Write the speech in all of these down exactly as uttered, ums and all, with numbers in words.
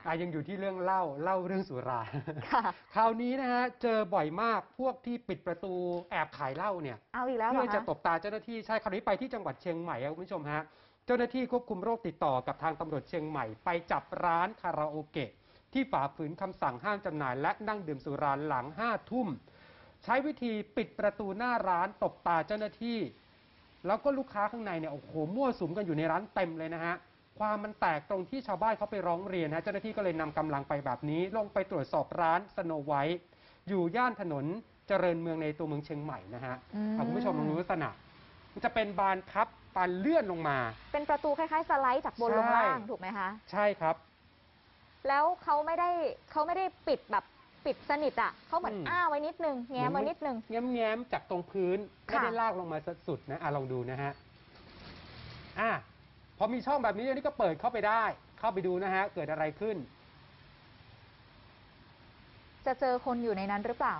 อ่ะยังอยู่ที่เรื่องเล่าเล่าเรื่องสุราคราวนี้นะฮะเจอบ่อยมากพวกที่ปิดประตูแอบขายเหล้าเนี่ยเอาอีกแล้วเพื่อจะตบตาเจ้าหน้าที่ใช่คราวนี้ไปที่จังหวัดเชียงใหม่ครับคุณผู้ชมฮะเจ้าหน้าที่ควบคุมโรคติดต่อกับทางตำรวจเชียงใหม่ไปจับร้านคาราโอเกะที่ฝ่าฝืนคำสั่งห้ามจำหน่ายและนั่งดื่มสุราหลังห้าทุ่มใช้วิธีปิดประตูหน้าร้านตบตาเจ้าหน้าที่แล้วก็ลูกค้าข้างในเนี่ยโอ้โหมั่วสุมกันอยู่ในร้านเต็มเลยนะฮะความมันแตกตรงที่ชาวบ้านเขาไปร้องเรียนนะเจ้าหน้าที่ก็เลยนำกำลังไปแบบนี้ลงไปตรวจสอบร้านสโนไวท์อยู่ย่านถนนเจริญเมืองในตัวเมืองเชียงใหม่นะฮะคุณผู้ชมลองดูลักษณะมันจะเป็นบานพับบานเลื่อนลงมาเป็นประตูคล้ายๆสไลด์จากบนลงล่างถูกไหมคะใช่ครับแล้วเขาไม่ได้เขาไม่ได้ปิดแบบปิดสนิทอ่ะเขาเหมือนอ้าไว้นิดนึงแง้มไว้นิดนึงแง้มแง้มจากตรงพื้นไม่ได้ลากลงมาสุดนะอ่ะลองดูนะฮะอ่ะพอมีช่องแบบนี้อันนี้ก็เปิดเข้าไปได้เข้าไปดูนะฮะเกิดอะไรขึ้นจะเจอคนอยู่ในนั้นหรือเปล่า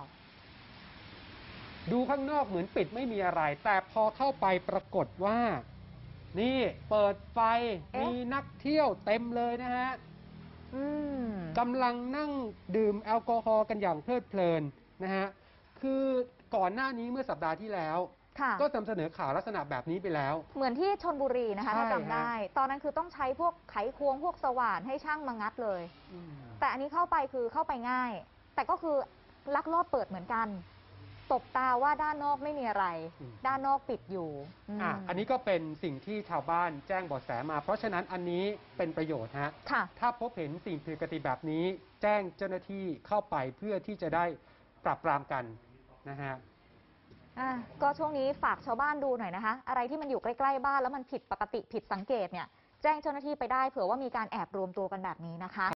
ดูข้างนอกเหมือนปิดไม่มีอะไรแต่พอเข้าไปปรากฏว่านี่เปิดไฟมีนักเที่ยวเต็มเลยนะฮะกำลังนั่งดื่มแอลกอฮอล์กันอย่างเพลิดเพลินนะฮะคือก่อนหน้านี้เมื่อสัปดาห์ที่แล้วก็นำเสนอข่าวลักษณะแบบนี้ไปแล้วเหมือนที่ชลบุรีนะคะถ้าจำได้ตอนนั้นคือต้องใช้พวกไขควงพวกสว่านให้ช่างมางัดเลยแต่อันนี้เข้าไปคือเข้าไปง่ายแต่ก็คือลักลอบเปิดเหมือนกันตบตาว่าด้านนอกไม่มีอะไรด้านนอกปิดอยู่อ่ะอันนี้ก็เป็นสิ่งที่ชาวบ้านแจ้งเบาะแสมาเพราะฉะนั้นอันนี้เป็นประโยชน์ฮะถ้าพบเห็นสิ่งผิดปกติแบบนี้แจ้งเจ้าหน้าที่เข้าไปเพื่อที่จะได้ปราบปรามกันนะฮะก็ช่วงนี้ฝากชาวบ้านดูหน่อยนะคะอะไรที่มันอยู่ใกล้ๆบ้านแล้วมันผิดปกติผิดสังเกตเนี่ยแจ้งเจ้าหน้าที่ไปได้เผื่อว่ามีการแอบรวมตัวกันแบบนี้นะคะ